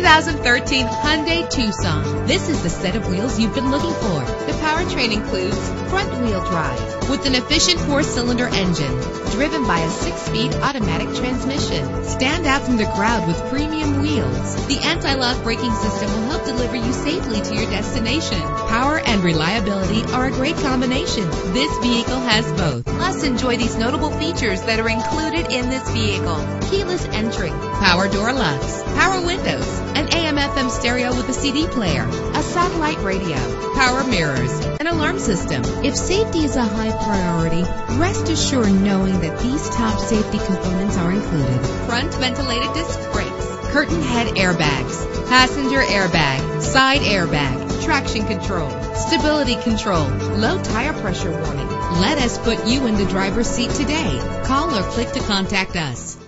2013 Hyundai Tucson. This is the set of wheels you've been looking for. The powertrain includes front-wheel drive with an efficient 4-cylinder engine driven by a 6-speed automatic transmission. Stand out from the crowd with premium wheels. The anti-lock braking system will help deliver you safely to your destination. Power and reliability are a great combination. This vehicle has both. Plus, enjoy these notable features that are included in this vehicle: keyless entry, power door locks, power windows, an AM/FM stereo with a CD player, a satellite radio, power mirrors, an alarm system. If safety is a high priority, rest assured knowing that these top safety components are included: front ventilated disc brakes, curtain head airbags, passenger airbag, side airbag, traction control, stability control, low tire pressure warning. Let us put you in the driver's seat today. Call or click to contact us.